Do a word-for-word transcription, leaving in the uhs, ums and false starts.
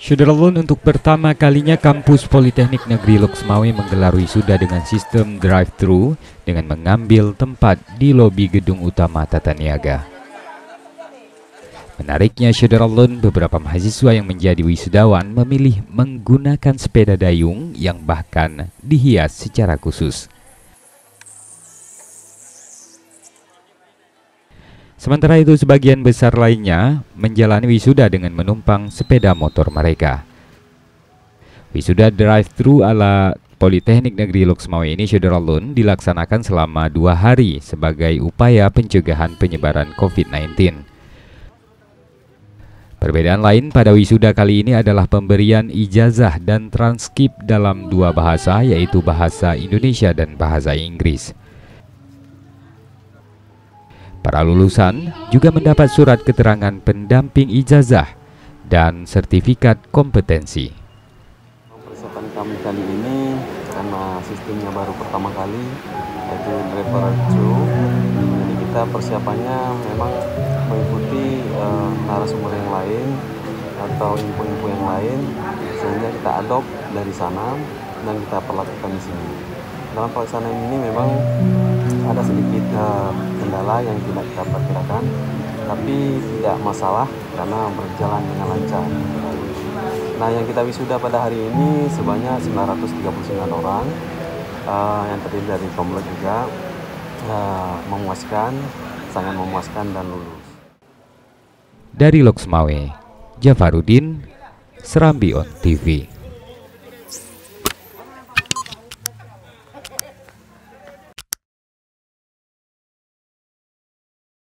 Syederalun, untuk pertama kalinya kampus Politeknik Negeri Loksmawe menggelar wisuda dengan sistem drive-thru dengan mengambil tempat di lobi gedung utama Tata Niaga. Menariknya, Syederalun, beberapa mahasiswa yang menjadi wisudawan memilih menggunakan sepeda dayung yang bahkan dihias secara khusus. Sementara itu, sebagian besar lainnya menjalani wisuda dengan menumpang sepeda motor mereka. Wisuda drive-thru ala Politeknik Negeri Loksmawe ini, Syederalun, dilaksanakan selama dua hari sebagai upaya pencegahan penyebaran COVID sembilan belas. Perbedaan lain pada wisuda kali ini adalah pemberian ijazah dan transkrip dalam dua bahasa, yaitu bahasa Indonesia dan bahasa Inggris. Para lulusan juga mendapat surat keterangan pendamping ijazah dan sertifikat kompetensi. Persiapan kami kali ini karena sistemnya baru pertama kali, yaitu drive-thru. Jadi kita persiapannya memang mengikuti uh, narasumber yang lain atau info-info yang lain, sehingga kita adopt dari sana dan kita perlakukan di sini. Dalam pelaksanaan ini memang ada sedikit uh, kendala yang tidak kita perkirakan, tapi tidak masalah karena berjalan dengan lancar. Nah, yang kita wisuda pada hari ini sebanyak sembilan ratus tiga puluh sembilan orang, uh, yang terdiri dari komplek juga, uh, memuaskan, sangat memuaskan dan lulus. Dari Loksmawe, Jafarudin, Serambi On T V.